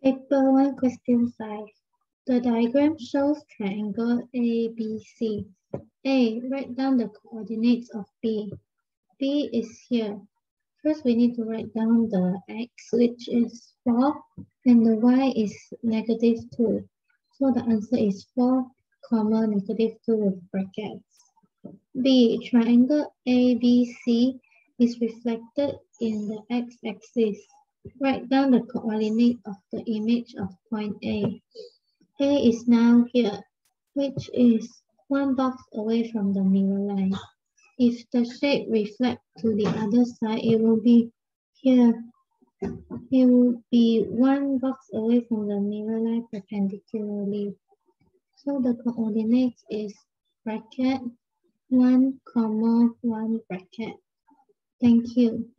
Paper 1, question 5. The diagram shows triangle ABC. A. Write down the coordinates of B. B is here. First, we need to write down the x, which is 4, and the y is -2. So the answer is 4, -2 with brackets. B. Triangle ABC is reflected in the x-axis. Write down the coordinate of the image of point A. A is now here, which is one box away from the mirror line. If the shape reflects to the other side, it will be here. It will be one box away from the mirror line perpendicularly. So the coordinates is bracket 1, 1 bracket. Thank you.